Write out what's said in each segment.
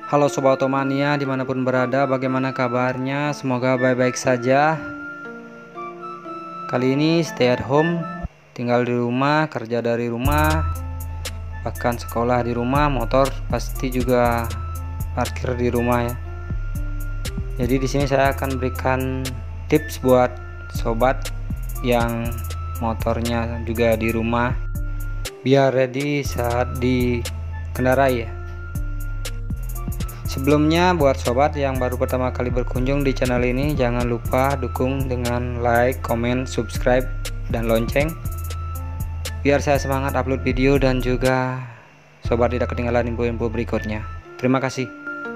Halo Sobat Otomania dimanapun berada, bagaimana kabarnya? Semoga baik-baik saja. Kali ini stay at home, tinggal di rumah, kerja dari rumah, bahkan sekolah di rumah, motor pasti juga parkir di rumah ya. Jadi di sini saya akan berikan tips buat sobat yang motornya juga di rumah, biar ready saat dikendarai ya. Sebelumnya buat sobat yang baru pertama kali berkunjung di channel ini, jangan lupa dukung dengan like, comment, subscribe, dan lonceng biar saya semangat upload video dan juga sobat tidak ketinggalan info-info berikutnya. Terima kasih.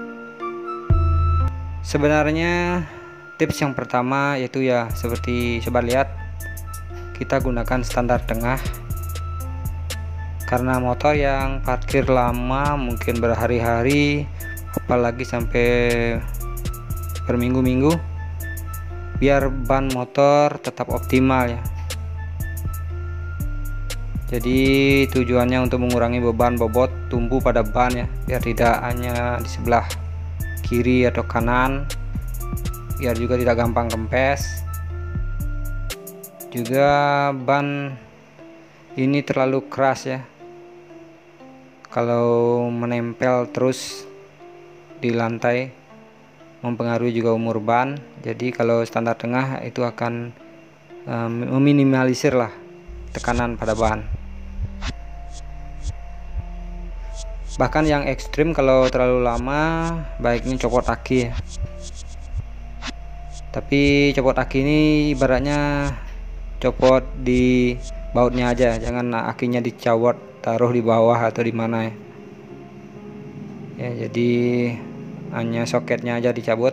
Sebenarnya tips yang pertama yaitu ya seperti sobat lihat, kita gunakan standar tengah. Karena motor yang parkir lama mungkin berhari-hari, apalagi sampai berminggu-minggu, biar ban motor tetap optimal ya. Jadi tujuannya untuk mengurangi beban bobot tumbuh pada ban ya, biar tidak hanya di sebelah kiri atau kanan, biar juga tidak gampang kempes. Juga ban ini terlalu keras ya, kalau menempel terus di lantai mempengaruhi juga umur ban. Jadi kalau standar tengah itu akan meminimalisir lah tekanan pada ban. Bahkan yang ekstrim kalau terlalu lama baiknya copot aki ya. Tapi copot aki ini ibaratnya copot di bautnya aja, jangan akinya dicawat taruh di bawah atau di mana ya. Ya, jadi hanya soketnya aja dicabut.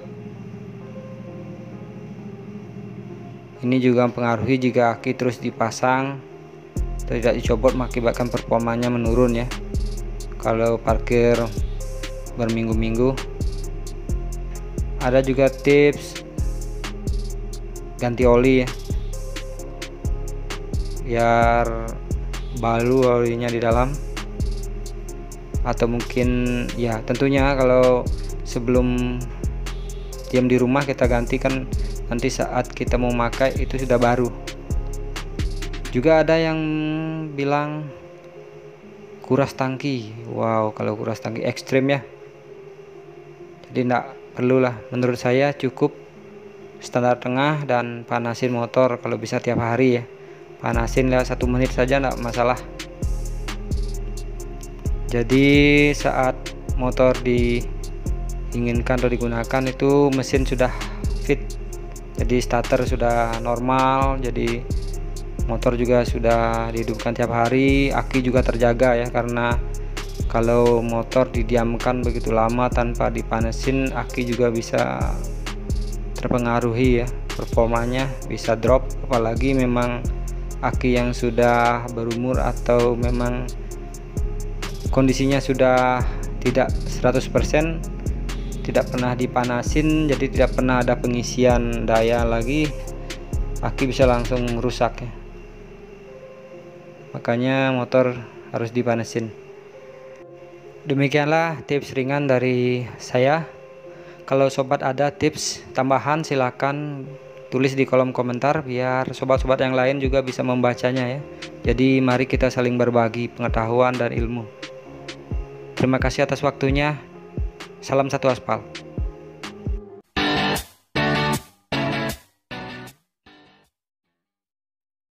Ini juga mempengaruhi jika aki terus dipasang atau tidak dicopot, mengakibatkan performanya menurun ya kalau parkir berminggu-minggu. Ada juga tips ganti oli ya, biar balu olinya di dalam. Atau mungkin ya tentunya kalau sebelum diam di rumah kita ganti, kan nanti saat kita mau pakai itu sudah baru. Juga ada yang bilang kuras tangki. Wow, kalau kuras tangki ekstrim ya. Jadi enggak perlulah, menurut saya cukup standar tengah dan panasin motor kalau bisa tiap hari ya. Panasin lewat 1 menit saja enggak masalah. Jadi saat motor diinginkan atau digunakan itu mesin sudah fit, jadi starter sudah normal, jadi motor juga sudah dihidupkan tiap hari, aki juga terjaga ya. Karena kalau motor didiamkan begitu lama tanpa dipanesin, aki juga bisa terpengaruhi ya, performanya bisa drop. Apalagi memang aki yang sudah berumur atau memang kondisinya sudah tidak 100%, tidak pernah dipanasin, jadi tidak pernah ada pengisian daya lagi, aki bisa langsung rusak ya. Makanya motor harus dipanasin. Demikianlah tips ringan dari saya. Kalau sobat ada tips tambahan silakan tulis di kolom komentar biar sobat-sobat yang lain juga bisa membacanya ya. Jadi mari kita saling berbagi pengetahuan dan ilmu. Terima kasih atas waktunya. Salam satu aspal.